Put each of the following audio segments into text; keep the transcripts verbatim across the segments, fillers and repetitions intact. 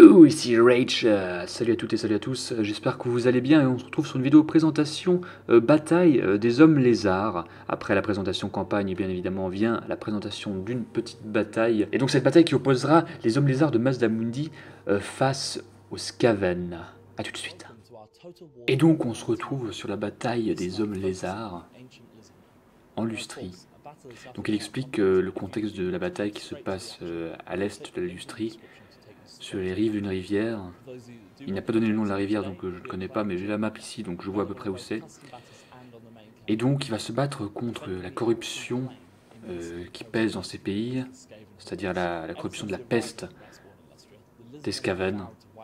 Coucou, ici Rage, euh, salut à toutes et salut à tous, euh, j'espère que vous allez bien et on se retrouve sur une vidéo présentation euh, bataille euh, des hommes lézards. Après la présentation campagne, bien évidemment, vient la présentation d'une petite bataille. Et donc cette bataille qui opposera les hommes lézards de Mazdamundi euh, face aux Skaven. A tout de suite. Et donc on se retrouve sur la bataille des hommes lézards en Lustrie. Donc il explique euh, le contexte de la bataille qui se passe euh, à l'est de la Lustrie, sur les rives d'une rivière. Il n'a pas donné le nom de la rivière, donc euh, je ne connais pas, mais j'ai la map ici, donc je vois à peu près où c'est. Et donc il va se battre contre la corruption euh, qui pèse dans ces pays, c'est-à-dire la, la corruption de la peste des Skaven.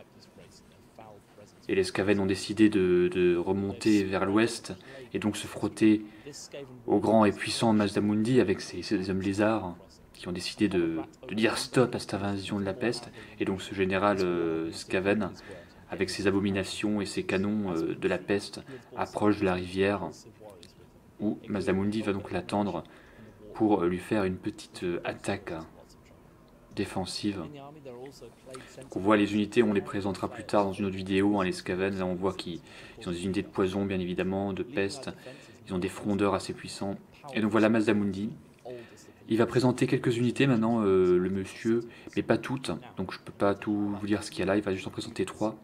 Et les Skaven ont décidé de, de remonter vers l'ouest et donc se frotter au grand et puissant Mazdamundi avec ces, ces hommes lézards qui ont décidé de, de dire stop à cette invasion de la peste. Et donc ce général euh, Skaven, avec ses abominations et ses canons euh, de la peste, approche de la rivière où Mazdamundi va donc l'attendre pour lui faire une petite euh, attaque défensive. Donc on voit les unités, on les présentera plus tard dans une autre vidéo, hein, les Skaven, là on voit qu'ils ont des unités de poison bien évidemment, de peste, ils ont des frondeurs assez puissants. Et donc voilà Mazdamundi. Il va présenter quelques unités maintenant, euh, le monsieur, mais pas toutes, donc je peux pas tout vous dire ce qu'il y a là, il va juste en présenter trois.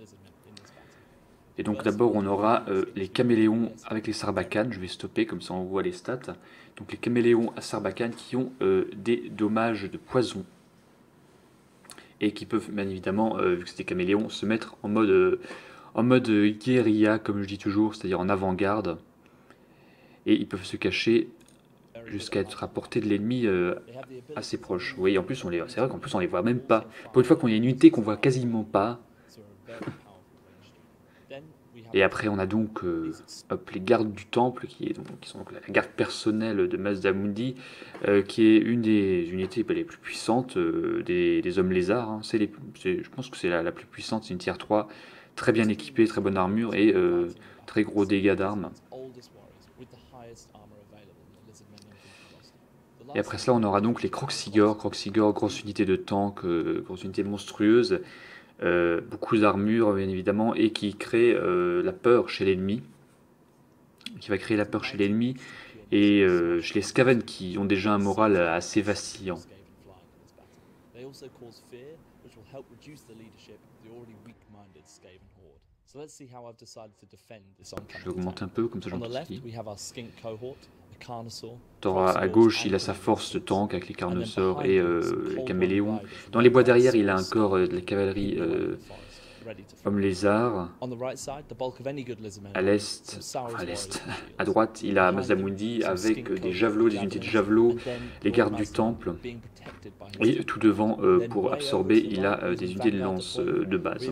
Et donc d'abord on aura euh, les caméléons avec les sarbacanes, je vais stopper comme ça on voit les stats. Donc les caméléons à sarbacane qui ont euh, des dommages de poison. Et qui peuvent bien évidemment, euh, vu que c'est des caméléons, se mettre en mode, euh, en mode guérilla, comme je dis toujours, c'est-à-dire en avant-garde. Et ils peuvent se cacher jusqu'à être à portée de l'ennemi euh, assez proche. Oui, en plus, c'est vrai qu'en plus on les voit même pas. Pour une fois qu'on a une unité qu'on voit quasiment pas. Et après, on a donc euh, hop, les gardes du temple, qui, est donc, qui sont donc la garde personnelle de Mazdamundi, euh, qui est une des unités les plus puissantes euh, des, des hommes lézards. Hein. Les, je pense que c'est la, la plus puissante, c'est une tier trois, très bien équipée, très bonne armure et euh, très gros dégâts d'armes. Et après cela, on aura donc les Kroxigor. Kroxigor, grosse unité de tank, euh, grosse unité monstrueuse. Euh, beaucoup d'armure bien évidemment et qui crée euh, la peur chez l'ennemi, qui va créer la peur chez l'ennemi et euh, chez les Skaven qui ont déjà un moral assez vacillant. Je vais augmenter un peu comme ça j'entends ce qu'il dit. À gauche, il a sa force de tank avec les carnosaures et euh, les caméléons. Dans les bois derrière, il a un corps euh, de la cavalerie euh, homme lézard. À l'est, enfin à l'est, à droite, il a Mazdamundi avec des javelots, des unités de javelots, les gardes du temple. Et tout devant, euh, pour absorber, il a euh, des unités de lance euh, de base.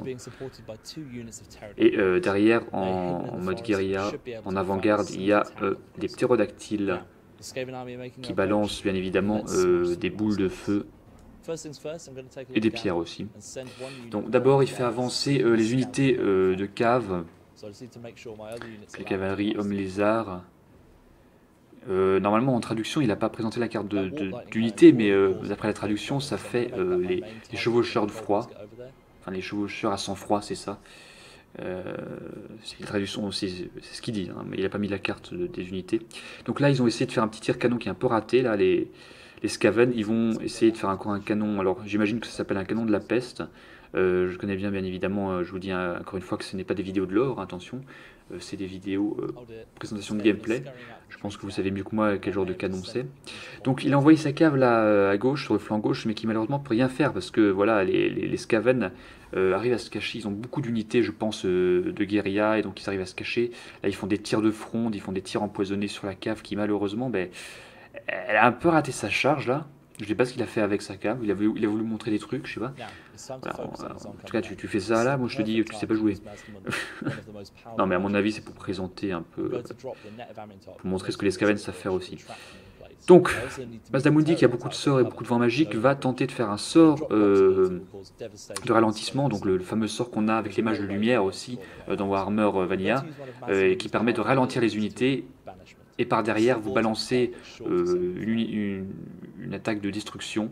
Et euh, derrière, en, en mode guérilla, en avant-garde, il y a euh, des ptérodactyles qui balancent bien évidemment euh, des boules de feu et des pierres aussi. Donc d'abord, il fait avancer euh, les unités euh, de cave, les cavaleries hommes lézards. Euh, normalement en traduction il n'a pas présenté la carte d'unité, mais euh, d'après la traduction ça fait euh, les, les chevaucheurs de froid, enfin les chevaucheurs à sang froid, c'est ça. Euh, c'est la traduction, c'est ce qu'il dit, hein, mais il n'a pas mis la carte de, des unités. Donc là ils ont essayé de faire un petit tir canon qui est un peu raté, là les, les Skaven ils vont essayer de faire encore un canon, alors j'imagine que ça s'appelle un canon de la peste. Euh, je connais bien, bien évidemment, euh, je vous dis hein, encore une fois que ce n'est pas des vidéos de lore, attention, euh, c'est des vidéos euh, présentation de gameplay. Je pense que vous savez mieux que moi quel genre de canon c'est. Donc il a envoyé sa cave là à gauche, sur le flanc gauche, mais qui malheureusement peut rien faire parce que voilà, les, les, les Skaven euh, arrivent à se cacher, ils ont beaucoup d'unités, je pense, euh, de guérilla, et donc ils arrivent à se cacher. Là ils font des tirs de fronde, ils font des tirs empoisonnés sur la cave qui malheureusement, ben, elle a un peu raté sa charge là. Je sais pas ce qu'il a fait avec sa cave, il a voulu, il a voulu montrer des trucs, je sais pas. Voilà, en, en tout cas, tu, tu fais ça là, moi je te dis, tu sais pas jouer. Non, mais à mon avis, c'est pour présenter un peu, euh, pour montrer ce que les Skaven savent faire aussi. Donc, Mazdamundi, qui a beaucoup de sorts et beaucoup de vents magiques, va tenter de faire un sort euh, de ralentissement, donc le, le fameux sort qu'on a avec les mages de lumière aussi, euh, dans Warhammer euh, Vanilla, euh, qui permet de ralentir les unités. Et par derrière, vous balancez euh, une, une, une attaque de destruction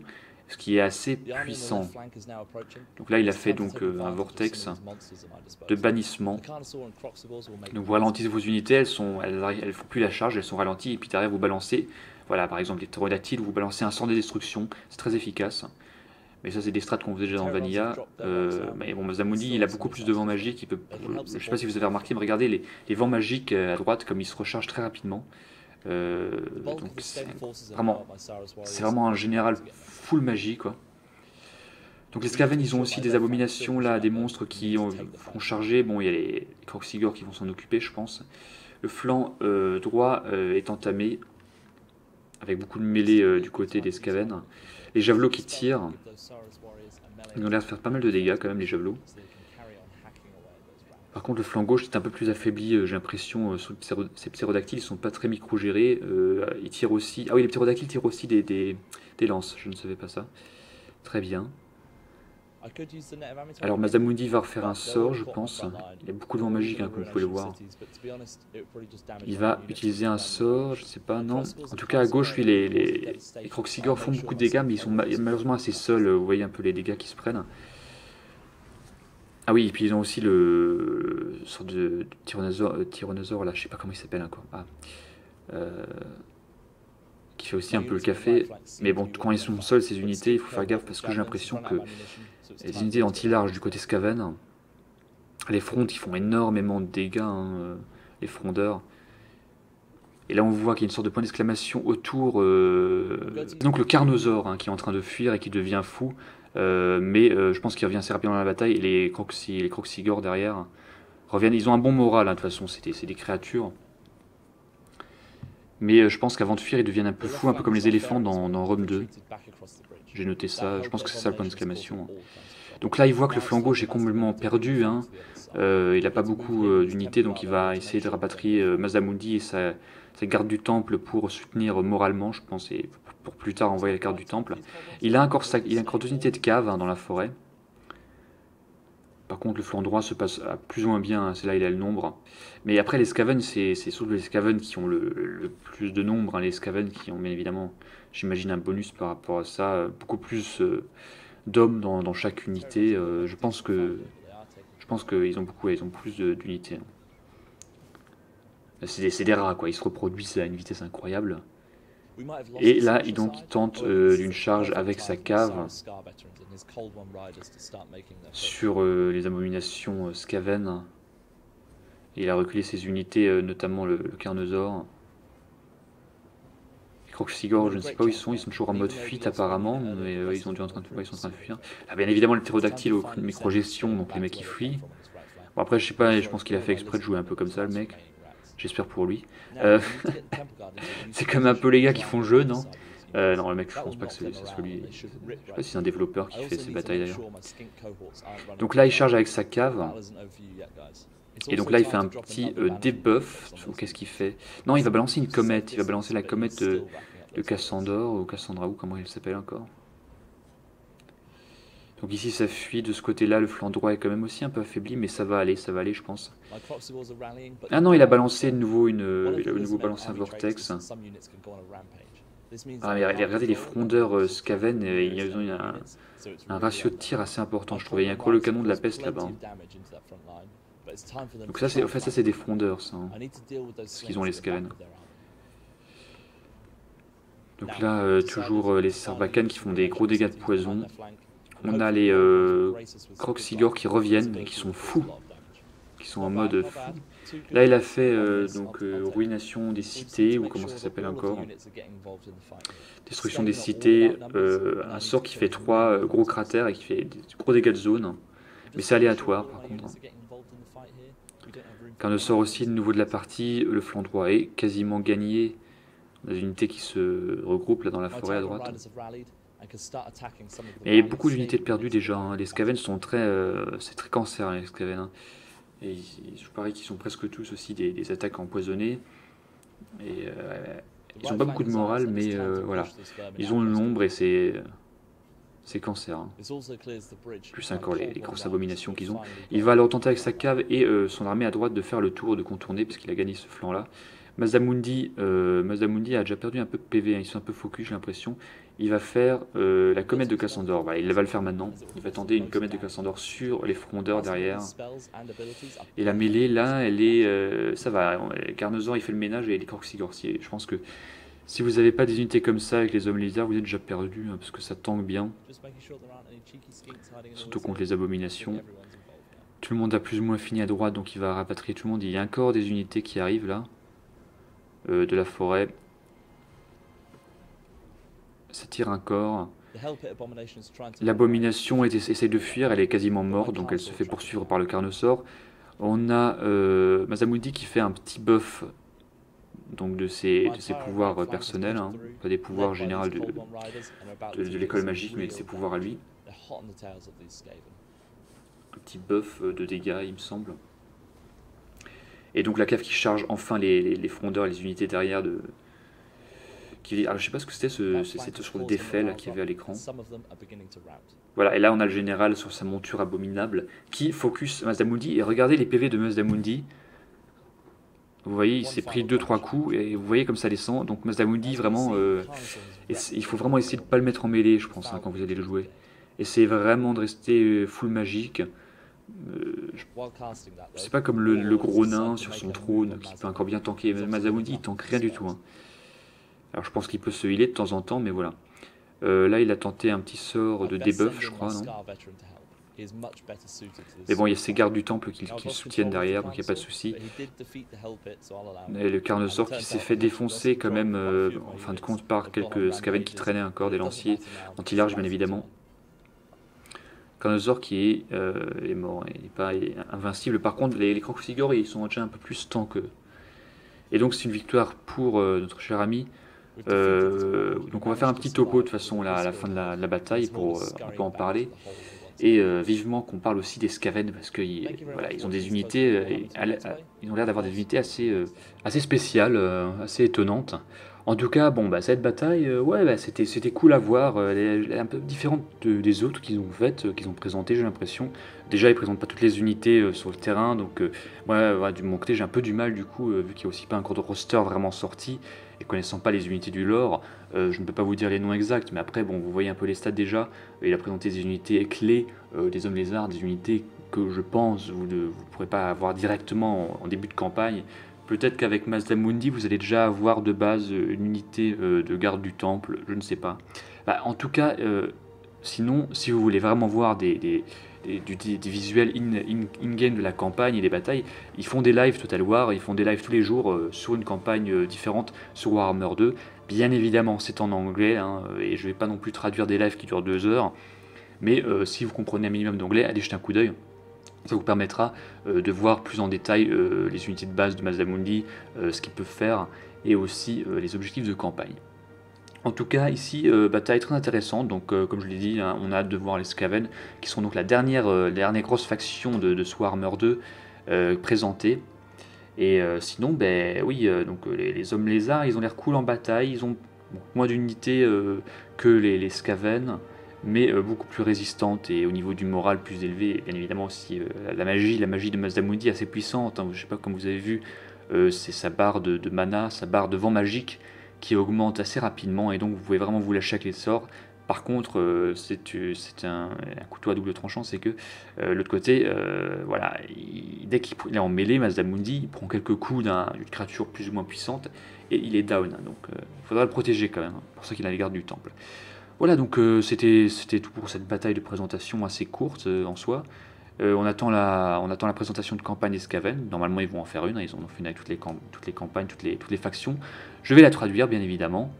ce qui est assez puissant. Donc là, il a fait donc euh, un vortex de bannissement. Donc vous ralentissez vos unités, elles sont, elles, elles font plus la charge, elles sont ralenties, et puis derrière vous balancez, voilà, par exemple les ptérodactyles, vous balancez un sort de destruction, c'est très efficace. Mais ça, c'est des strats qu'on faisait déjà dans Vanilla. Euh, mais bon, Masamudi, il a beaucoup plus de vents magiques. Il peut, je ne sais pas si vous avez remarqué, mais regardez les, les vents magiques à droite, comme ils se rechargent très rapidement. Euh, donc c'est vraiment, c'est vraiment un général full magie, quoi. Donc les Skaven, ils ont aussi des abominations, là, des monstres qui ont, font charger. Bon, il y a les Kroxigor qui vont s'en occuper, je pense. Le flanc euh, droit euh, est entamé, avec beaucoup de mêlées euh, du côté des Skaven. Les javelots qui tirent, ils ont l'air de faire pas mal de dégâts quand même, les javelots. Par contre, le flanc gauche est un peu plus affaibli, euh, j'ai l'impression, euh, sous ces ptérodactyles, ils sont pas très micro-gérés. Euh, ils tirent aussi... Ah oui, les ptérodactyles tirent aussi des, des, des lances, je ne savais pas ça. Très bien. Alors Masamudi va refaire un sort, je pense. Il y a beaucoup de vents magiques, hein, comme vous pouvez le voir. Il va utiliser un sort, je ne sais pas, non. En tout cas, à gauche, lui, les, les, les Kroxigor font beaucoup de dégâts, mais ils sont malheureusement assez seuls. Vous voyez un peu les dégâts qui se prennent. Ah oui, et puis ils ont aussi le, le sorte de, de tyrannosaure, euh, tyrannosaure, là, je sais pas comment il s'appelle encore. Ah. Euh, qui fait aussi un peu le café. Mais bon, quand ils sont seuls, ces unités, il faut faire gaffe parce que j'ai l'impression que les unités anti-large du côté Skaven, les fronts, ils font énormément de dégâts, hein, les frondeurs. Et là, on voit qu'il y a une sorte de point d'exclamation autour. Euh, donc le Carnosaure, hein, qui est en train de fuir et qui devient fou. Euh, mais euh, je pense qu'il revient assez rapidement dans la bataille. Et les, Croxy, les Kroxigor derrière reviennent. Ils ont un bon moral, hein, de toute façon, c'est des, des créatures. Mais euh, je pense qu'avant de fuir, ils deviennent un peu fous, un peu comme les éléphants dans, dans Rome deux. J'ai noté ça, je pense que c'est ça le point d'exclamation. Donc là, il voit que le flanc gauche est complètement perdu. Hein. Euh, il n'a pas beaucoup euh, d'unités, donc il va essayer de rapatrier euh, Masamudi et sa, sa garde du temple pour soutenir moralement, je pense, et pour plus tard envoyer la garde du temple. Il a encore, sa, il a encore deux unités de cave, hein, dans la forêt. Par contre, le flanc droit se passe plus ou moins bien, hein, c'est là il a le nombre. Mais après, les Skaven, c'est surtout les Skaven qui ont le, le plus de nombre. Hein, les Skaven qui ont bien évidemment, j'imagine, un bonus par rapport à ça. Beaucoup plus euh, d'hommes dans, dans chaque unité. Euh, je pense que je pense qu'ils ont beaucoup, ils ont plus d'unités. Hein. C'est des, des rats, quoi. Ils se reproduisent à une vitesse incroyable. Et là, il, donc, il tente euh, d'une charge avec sa cave sur euh, les abominations euh, Skaven. Et il a reculé ses unités, euh, notamment le, le Carnosaure. Les Kroxigor, je ne sais pas où ils sont, ils sont toujours en mode fuite apparemment, mais euh, ils, sont dû en train de, ouais, ils sont en train de fuir. Ah, bien évidemment, le ptérodactyle au micro-gestion, donc les mecs qui fuient. Bon, après, je sais pas, je pense qu'il a fait exprès de jouer un peu comme ça, le mec. J'espère pour lui. Euh, c'est comme un peu les gars qui font jeu, non euh, Non, le mec, je pense pas que ce soit lui. Je sais pas si c'est un développeur qui fait ces batailles d'ailleurs. Donc là, il charge avec sa cave. Et donc là, il fait un petit euh, debuff. Qu'est-ce qu'il fait? Non, il va balancer une comète. Il va balancer la comète de, de Cassandor, ou Cassandra, ou comment elle s'appelle encore. Donc ici ça fuit de ce côté-là, le flanc droit est quand même aussi un peu affaibli, mais ça va aller, ça va aller je pense. Ah non, il a balancé de nouveau une, il a de nouveau balancé un vortex. Ah mais regardez les frondeurs euh, Skaven, euh, ils ont un, un ratio de tir assez important je trouvais. Il y a encore le canon de la peste là-bas. Hein. Donc ça c'est, en fait ça c'est des frondeurs ça, hein, ce qu'ils ont les Skaven. Donc là euh, toujours euh, les Sarbacanes qui font des gros dégâts de poison. On a les euh, Kroxigor qui reviennent et qui sont fous, qui sont en mode fou. Là, il a fait euh, donc euh, ruination des cités, ou comment ça s'appelle encore, destruction des cités, euh, un sort qui fait trois euh, gros cratères et qui fait des gros dégâts de zone. Mais c'est aléatoire par contre. Carnosaure aussi, de nouveau de la partie, le flanc droit est quasiment gagné. On a des unités qui se regroupent là dans la forêt à droite. Il y a beaucoup d'unités de perdues déjà, hein. Les Skaven sont très... Euh, c'est très cancer les Skaven. Hein. Et je parie qu'ils sont presque tous aussi des, des attaques empoisonnées. Et euh, ils n'ont pas beaucoup de morale, mais euh, voilà. Ils ont le nombre et c'est... C'est cancer. Hein. Plus encore les, les grosses abominations qu'ils ont. Il va alors tenter avec sa cave et euh, son armée à droite de faire le tour, de contourner, parce qu'il a gagné ce flanc-là. Masamundi, euh, Masamundi a déjà perdu un peu de P V, hein, ils sont un peu focus, j'ai l'impression. Il va faire euh, la comète de Cassandor, voilà, il va le faire maintenant. Il va tenter une comète de Cassandor sur les frondeurs derrière. Et la mêlée, là, elle est... Euh, ça va, Carnosaur il fait le ménage et les Croxygorciers. Je pense que si vous n'avez pas des unités comme ça avec les hommes lézards, vous êtes déjà perdu, hein, parce que ça tangue bien. Surtout contre les abominations. Tout le monde a plus ou moins fini à droite, donc il va rapatrier tout le monde. Il y a encore des unités qui arrivent là. Euh, de la forêt. Ça tire un corps. L'abomination essaie de fuir, elle est quasiment morte, donc elle se fait poursuivre par le Carnosaur. On a euh, Masamundi qui fait un petit buff donc de ses, de ses pouvoirs personnels, hein, pas des pouvoirs généraux de, de, de l'école magique, mais de ses pouvoirs à lui. Un petit buff de dégâts, il me semble. Et donc la cave qui charge enfin les, les, les frondeurs et les unités derrière de... Qui, alors je sais pas ce que c'était ce, cette sorte d'effet là qu'il y avait à l'écran. Voilà, et là on a le général sur sa monture abominable qui focus Masamundi. Et regardez les P V de Masamundi. Vous voyez, il s'est pris deux trois coups et vous voyez comme ça descend. Donc Masamundi vraiment... Euh, il faut vraiment essayer de ne pas le mettre en mêlée, je pense, hein, quand vous allez le jouer. Essayez vraiment de rester full magique. Euh, c'est pas comme le, le gros nain sur son trône qui peut encore bien tanker. Masamundi il tank rien du tout, hein. Alors je pense qu'il peut se healer de temps en temps, mais voilà. Euh, là il a tenté un petit sort de debuff, je crois, non? Mais bon, il y a ses gardes du temple qui, qui le soutiennent derrière, donc il n'y a pas de souci. Et le Carnosaur qui s'est fait défoncer quand même, euh, en fin de compte, par quelques Skaven qui traînaient encore, des lanciers anti-large bien évidemment. Carnosaur qui est, euh, est mort, il n'est pas invincible. Par contre, les, les Croxygor, ils sont déjà un peu plus tank que... Et donc c'est une victoire pour euh, notre cher ami. Euh, donc on va faire un petit topo de toute façon là, à la fin de la, de la bataille pour euh, un peu en parler. Et euh, vivement qu'on parle aussi des Skaven parce qu'ils voilà, ils ont des unités, euh, ils ont l'air d'avoir des unités assez, euh, assez spéciales, euh, assez étonnantes. En tout cas, bon, bah, cette bataille, euh, ouais, bah, c'était c'était cool à voir. Elle est, elle est un peu différente de, des autres qu'ils ont faites, euh, qu'ils ont présentées, j'ai l'impression. Déjà, ils présentent pas toutes les unités euh, sur le terrain, donc euh, ouais, ouais, du mon côté, j'ai un peu du mal du coup, euh, vu qu'il n'y a aussi pas encore de roster vraiment sorti, et connaissant pas les unités du lore, euh, je ne peux pas vous dire les noms exacts, mais après, bon, vous voyez un peu les stats déjà. Il a présenté des unités clés, euh, des hommes lézards, des unités que je pense vous ne vous pourrez pas avoir directement en, en début de campagne. Peut-être qu'avec Masamundi, vous allez déjà avoir de base une unité euh, de garde du temple, je ne sais pas. Bah, en tout cas, euh, sinon, si vous voulez vraiment voir des, des, des, des, des visuels in-game in, in de la campagne et des batailles, ils font des lives Total War, ils font des lives tous les jours euh, sur une campagne euh, différente sur Warhammer deux. Bien évidemment, c'est en anglais, hein, et je ne vais pas non plus traduire des lives qui durent deux heures. Mais euh, si vous comprenez un minimum d'anglais, allez jeter un coup d'œil. Ça vous permettra euh, de voir plus en détail euh, les unités de base de Masamundi, euh, ce qu'ils peuvent faire, et aussi euh, les objectifs de campagne. En tout cas, ici, euh, bataille très intéressante. Donc, euh, comme je l'ai dit, hein, on a hâte de voir les Skaven, qui sont donc la dernière, euh, dernière grosse faction de, de Warhammer deux euh, présentée. Et euh, sinon, ben oui, euh, donc les, les hommes lézards, ils ont l'air cool en bataille. Ils ont bon, moins d'unités euh, que les, les Skaven, mais euh, beaucoup plus résistante et au niveau du moral plus élevé. Et bien évidemment aussi euh, la magie, la magie de Masamundi est assez puissante, hein. Je ne sais pas comme vous avez vu, euh, c'est sa barre de, de mana, sa barre de vent magique qui augmente assez rapidement et donc vous pouvez vraiment vous lâcher avec les sorts. Par contre, euh, c'est un, un couteau à double tranchant, c'est que euh, l'autre côté, euh, voilà, il, dès qu'il est en mêlée, Masamundi, il prend quelques coups d'une créature plus ou moins puissante et il est down. Donc il euh, faudra le protéger quand même, hein, pour ça qu'il a les gardes du temple. Voilà, donc euh, c'était tout pour cette bataille de présentation assez courte euh, en soi. Euh, on, attend la, on attend la présentation de campagne des Skaven. Normalement, ils vont en faire une. Hein, ils en ont fait une avec toutes les, toutes les campagnes, toutes les, toutes les factions. Je vais la traduire, bien évidemment.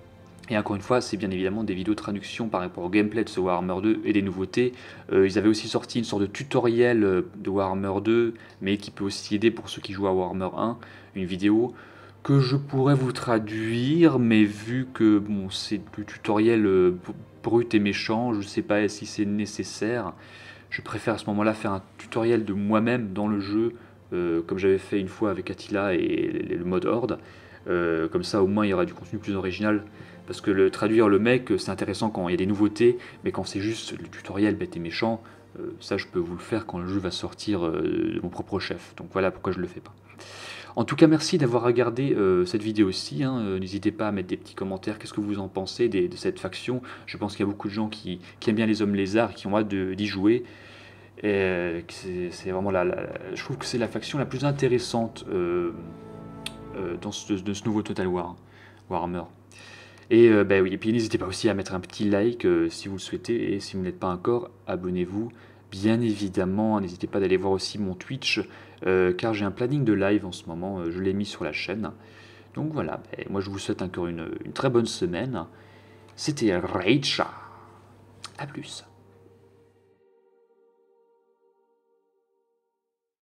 Et encore une fois, c'est bien évidemment des vidéos de traduction par rapport au gameplay de ce Warhammer deux et des nouveautés. Euh, ils avaient aussi sorti une sorte de tutoriel de Warhammer deux, mais qui peut aussi aider pour ceux qui jouent à Warhammer un. Une vidéo que je pourrais vous traduire, mais vu que bon, c'est du tutoriel euh, brut et méchant, je ne sais pas si c'est nécessaire. Je préfère à ce moment-là faire un tutoriel de moi-même dans le jeu, euh, comme j'avais fait une fois avec Attila et le mode Horde. Euh, comme ça, au moins, il y aura du contenu plus original. Parce que le traduire le mec, c'est intéressant quand il y a des nouveautés, mais quand c'est juste le tutoriel bête et méchant, euh, ça, je peux vous le faire quand le jeu va sortir euh, de mon propre chef. Donc voilà pourquoi je ne le fais pas. En tout cas, merci d'avoir regardé euh, cette vidéo aussi. Hein. Euh, N'hésitez pas à mettre des petits commentaires. Qu'est-ce que vous en pensez des- de cette faction? Je pense qu'il y a beaucoup de gens qui, qui aiment bien les hommes lézards, qui ont hâte de- d'y jouer. Et euh, que c'est c'est vraiment la, la- je trouve que c'est la faction la plus intéressante euh, euh, dans ce, de ce nouveau Total War, Warhammer. Et, euh, bah oui, et puis n'hésitez pas aussi à mettre un petit like euh, si vous le souhaitez, et si vous n'êtes pas encore, abonnez-vous. Bien évidemment, n'hésitez pas d'aller voir aussi mon Twitch, euh, car j'ai un planning de live en ce moment, euh, je l'ai mis sur la chaîne. Donc voilà, bah, moi je vous souhaite encore une, une très bonne semaine. C'était Rage. A plus.